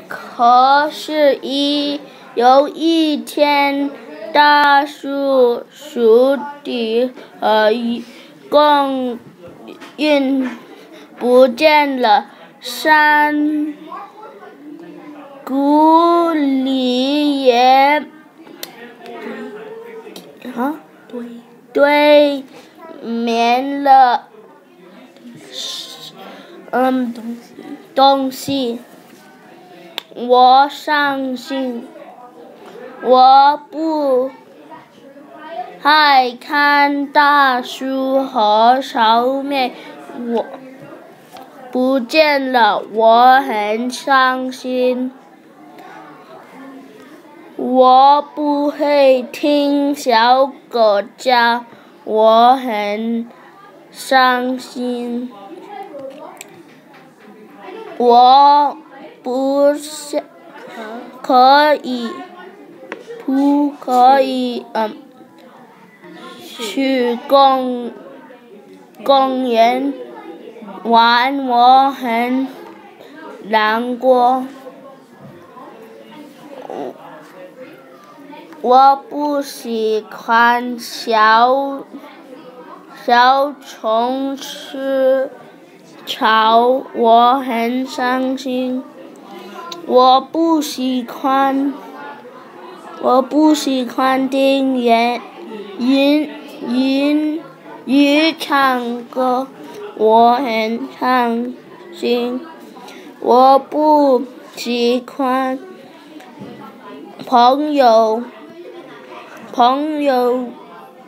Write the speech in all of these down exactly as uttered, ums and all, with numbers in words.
可是一有一天，大树树底和公园不见了，山谷里也啊堆满了嗯东西。我伤心，我不爱看大树和草莓我不见了，我很伤心。我不会听小狗叫，我很伤心。我不想可以不可以嗯去公公园玩，我很难过。我不喜欢小小虫吃草，我很伤心。我不喜欢，我不喜欢听云云云鱼唱歌，我很伤心。我不喜欢朋友朋友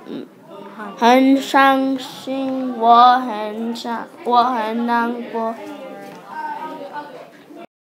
很伤心，我很伤，我很难过。